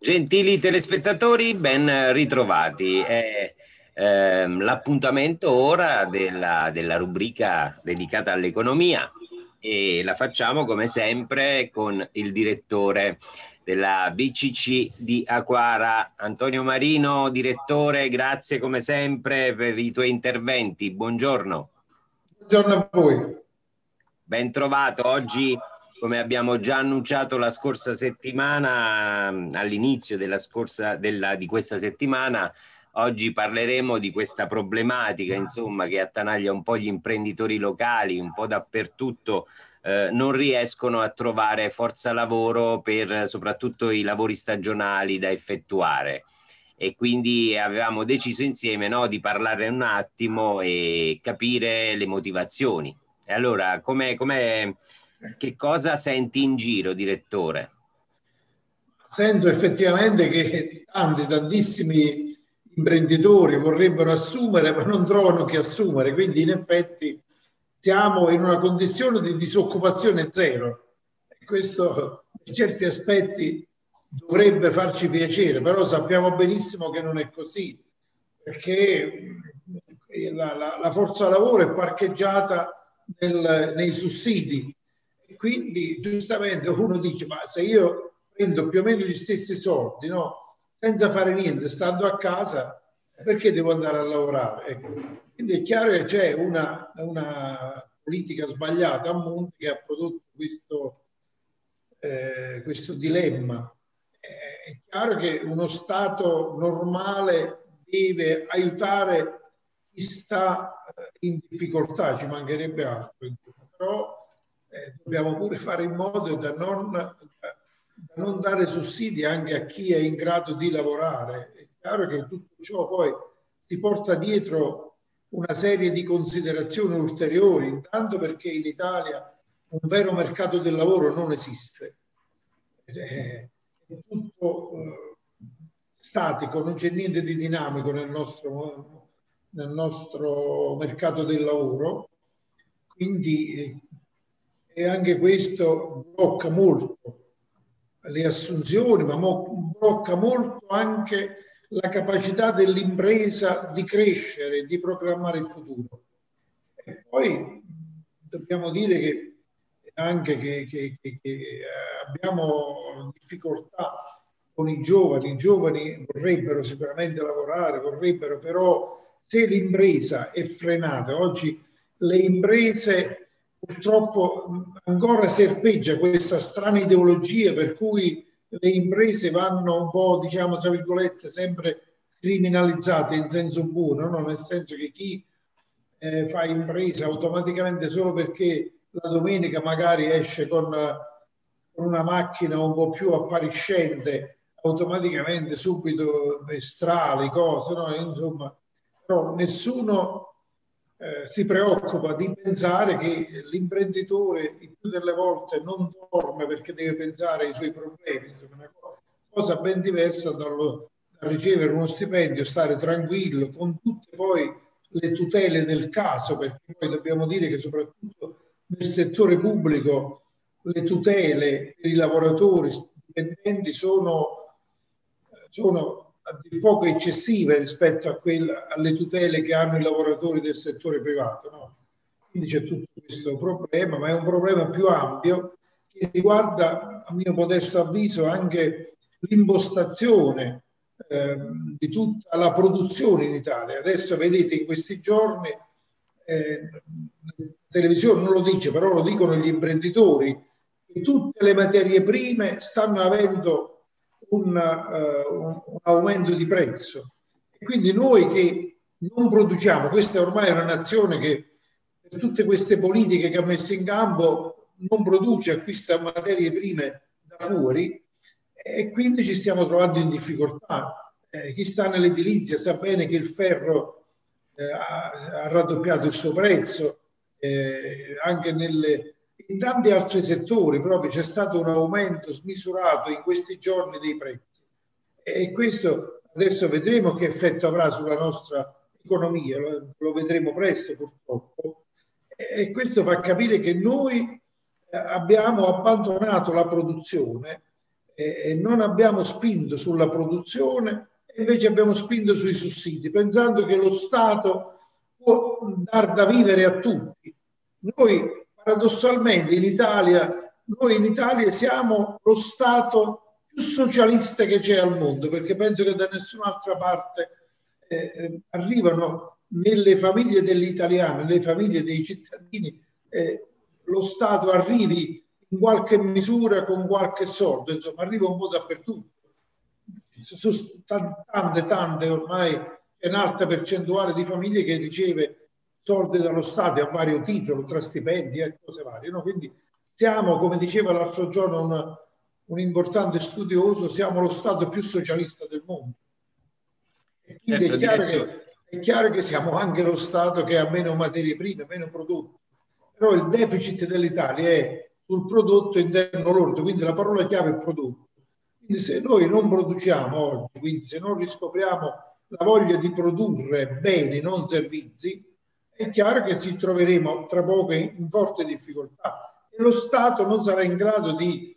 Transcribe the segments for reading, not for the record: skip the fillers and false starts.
Gentili telespettatori, ben ritrovati. È l'appuntamento ora della rubrica dedicata all'economia e la facciamo come sempre con il direttore della BCC di Acquara, Antonio Marino. Direttore, grazie come sempre per i tuoi interventi. Buongiorno. Buongiorno a voi. Ben trovato. Oggi, come abbiamo già annunciato la scorsa settimana, all'inizio di questa settimana, oggi parleremo di questa problematica, insomma, che attanaglia un po' gli imprenditori locali, un po' dappertutto, non riescono a trovare forza lavoro per soprattutto i lavori stagionali da effettuare. E quindi avevamo deciso insieme, no, di parlare un attimo e capire le motivazioni. E allora, che cosa senti in giro, direttore? Sento effettivamente che tantissimi imprenditori vorrebbero assumere, ma non trovano chi assumere. Quindi, in effetti, siamo in una condizione di disoccupazione zero. E questo, per certi aspetti, dovrebbe farci piacere, però sappiamo benissimo che non è così, perché la forza lavoro è parcheggiata nei sussidi. E quindi, giustamente, uno dice: ma se io prendo più o meno gli stessi soldi, no? Senza fare niente, stando a casa, perché devo andare a lavorare? Ecco. Quindi è chiaro che c'è una politica sbagliata a monte che ha prodotto questo dilemma. È chiaro che uno Stato normale deve aiutare chi sta in difficoltà, ci mancherebbe altro, però dobbiamo pure fare in modo da non dare sussidi anche a chi è in grado di lavorare. È chiaro che tutto ciò poi si porta dietro una serie di considerazioni ulteriori, intanto perché in Italia un vero mercato del lavoro non esiste. È tutto statico, non c'è niente di dinamico nel nostro mercato del lavoro, quindi e anche questo blocca molto le assunzioni, ma blocca molto anche la capacità dell'impresa di crescere, di programmare il futuro. E poi dobbiamo dire che anche che abbiamo difficoltà con i giovani vorrebbero sicuramente lavorare, vorrebbero, però se l'impresa è frenata, oggi le imprese purtroppo ancora serpeggia questa strana ideologia per cui le imprese vanno un po', diciamo, tra virgolette, sempre criminalizzate in senso buono, no? Nel senso che chi fa impresa automaticamente solo perché la domenica magari esce con una macchina un po' più appariscente, automaticamente subito strali, cose, no? Insomma, però nessuno si preoccupa di pensare che l'imprenditore il più delle volte non dorme perché deve pensare ai suoi problemi, insomma, una cosa ben diversa dal ricevere uno stipendio, stare tranquillo con tutte poi le tutele del caso, perché poi dobbiamo dire che soprattutto nel settore pubblico le tutele per i lavoratori dipendenti sono a dir poco eccessive rispetto alle tutele che hanno i lavoratori del settore privato, no? Quindi c'è tutto questo problema, ma è un problema più ampio che riguarda, a mio modesto avviso, anche l'impostazione di tutta la produzione in Italia. Adesso vedete in questi giorni, la televisione non lo dice, però lo dicono gli imprenditori, che tutte le materie prime stanno avendo un aumento di prezzo. E quindi noi che non produciamo, questa è ormai una nazione che per tutte queste politiche che ha messo in campo non produce, acquista materie prime da fuori e quindi ci stiamo trovando in difficoltà. Chi sta nell'edilizia sa bene che il ferro ha raddoppiato il suo prezzo, anche in tanti altri settori proprio c'è stato un aumento smisurato in questi giorni dei prezzi e questo adesso vedremo che effetto avrà sulla nostra economia, lo vedremo presto purtroppo, e questo fa capire che noi abbiamo abbandonato la produzione non abbiamo spinto sulla produzione e invece abbiamo spinto sui sussidi, pensando che lo Stato può dar da vivere a tutti. Noi paradossalmente in Italia siamo lo Stato più socialista che c'è al mondo, perché penso che da nessun'altra parte arrivano nelle famiglie degli italiani, nelle famiglie dei cittadini, lo Stato arrivi in qualche misura con qualche soldo, insomma arriva un po' dappertutto. Sono tante ormai, è un'alta percentuale di famiglie che riceve soldi dallo Stato a vario titolo, tra stipendi e cose varie, no? Quindi siamo, come diceva l'altro giorno un importante studioso, siamo lo Stato più socialista del mondo. E quindi certo, è chiaro che siamo anche lo Stato che ha meno materie prime, meno prodotti. Però il deficit dell'Italia è sul prodotto interno lordo, quindi la parola chiave è prodotto. Quindi se noi non produciamo oggi, quindi se non riscopriamo la voglia di produrre beni, non servizi, è chiaro che ci troveremo tra poco in forte difficoltà e lo Stato non sarà in grado di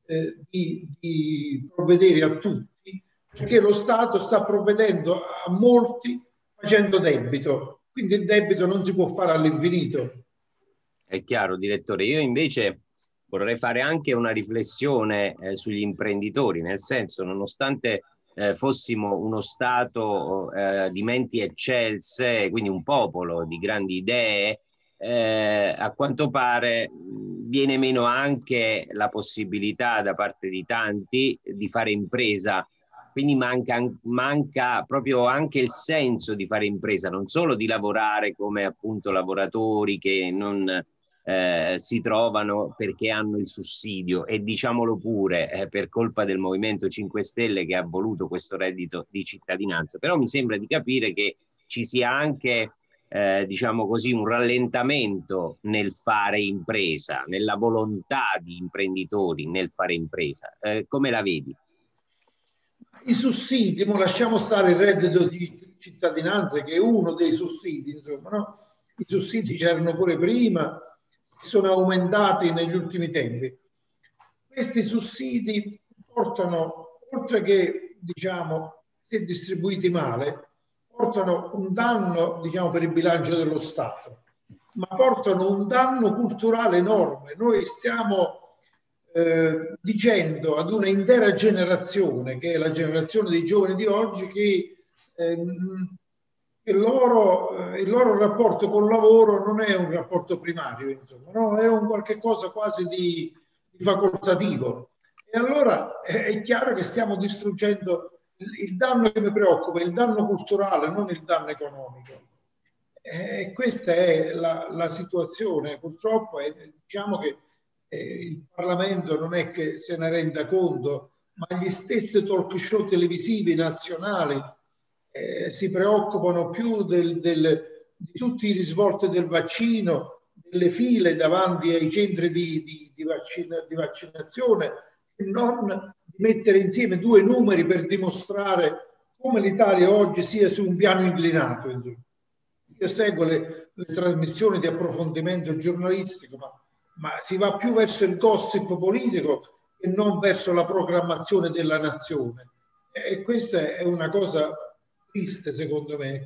provvedere a tutti, perché lo Stato sta provvedendo a molti facendo debito, quindi il debito non si può fare all'infinito. È chiaro, direttore. Io invece vorrei fare anche una riflessione sugli imprenditori, nel senso, nonostante fossimo uno Stato di menti eccelse, quindi un popolo di grandi idee, a quanto pare viene meno anche la possibilità da parte di tanti di fare impresa. Quindi manca proprio anche il senso di fare impresa, non solo di lavorare come appunto lavoratori che non si trovano perché hanno il sussidio, e diciamolo pure per colpa del Movimento 5 Stelle che ha voluto questo reddito di cittadinanza. Però mi sembra di capire che ci sia anche diciamo così un rallentamento nel fare impresa, nella volontà di imprenditori nel fare impresa. Come la vedi? I sussidi, lasciamo stare il reddito di cittadinanza che è uno dei sussidi, insomma, no? I sussidi c'erano pure prima, sono aumentati negli ultimi tempi. Questi sussidi portano, oltre che, diciamo, se distribuiti male, portano un danno, diciamo, per il bilancio dello Stato, ma portano un danno culturale enorme. Noi stiamo dicendo ad una intera generazione, che è la generazione dei giovani di oggi, che il loro rapporto col lavoro non è un rapporto primario, insomma, no? È un qualche cosa quasi di facoltativo. E allora è chiaro che stiamo distruggendo il danno che mi preoccupa, il danno culturale, non il danno economico. Questa è la situazione, purtroppo, diciamo che il Parlamento non è che se ne renda conto, ma gli stessi talk show televisivi nazionali si preoccupano più di tutti i risvolti del vaccino, delle file davanti ai centri di vaccinazione, e non di mettere insieme due numeri per dimostrare come l'Italia oggi sia su un piano inclinato. Insomma. Io seguo le trasmissioni di approfondimento giornalistico, ma si va più verso il gossip politico e non verso la programmazione della nazione. E questa è una cosa triste, secondo me.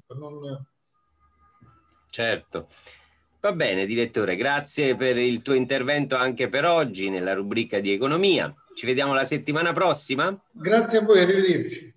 Certo. Va bene, direttore, grazie per il tuo intervento anche per oggi nella rubrica di economia. Ci vediamo la settimana prossima. Grazie a voi, arrivederci.